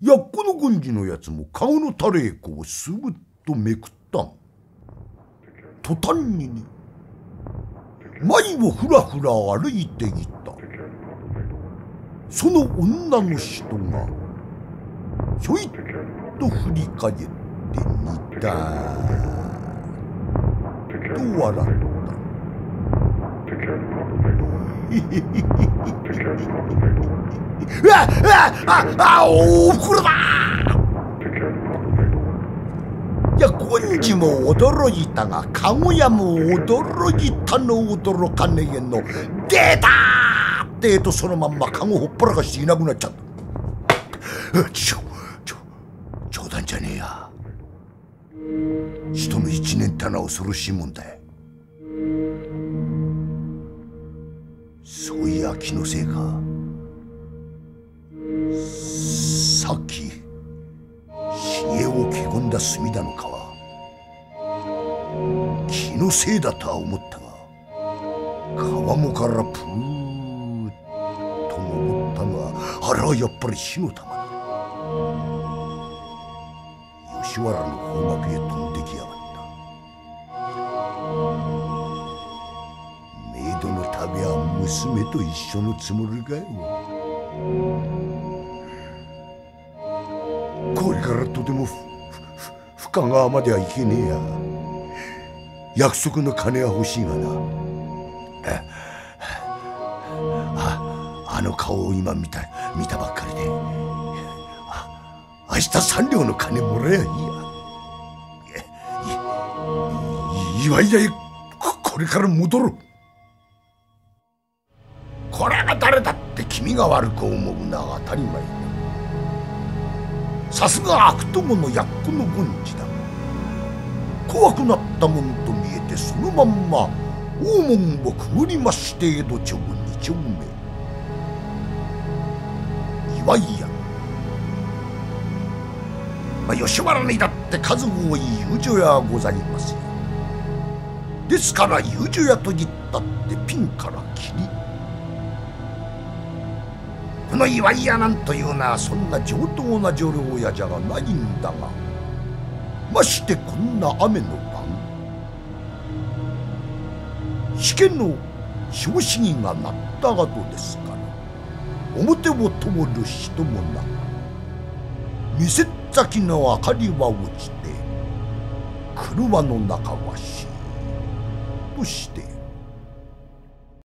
やっこの軍事のやつも顔の垂れ子をすぐっとめくったの。途端にね、前をふらふら歩いていたその女の人がひょいっと振り返って似たと笑った。おふくろだ。いや、軍事も驚いたが、かごやも驚いたの驚かねえの。出たーってとそのまんまかごほっぽらかしていなくなっちゃった。冗談じゃねえや。人の一年ってのは恐ろしいもんだよ。そういや気のせいか。さっき冷えを着込んだ墨田の皮、気のせいだとは思ったが、川面からプーッと登ったのはあれはやっぱり火の玉だ。吉原の方角へ飛んできやがった。メイドの旅は娘と一緒のつもりかよ。これからとても深川までは行けねえや。約束の金は欲しいがな。あの顔を今見たばっかりで、明日3両の金もらえばいいや。岩井田へこれから戻る。これが誰だって気味が悪く思うのは当たり前だ。さすが悪友のやっこの軍事だ。怖くなったもんと見えてそのまんま大門をくぐりまして江戸町2丁目岩井屋。吉原にだって数多い遊女屋はございますよ。ですから遊女屋と言ったってピンからキリ。この岩井屋なんというのはそんな上等な女郎屋じゃがないんだが、ましてこんな雨の晩、試験の正式が鳴ったがどですから、表を通る人もなく、店先の明かりは落ちて車の中はしーっとしている。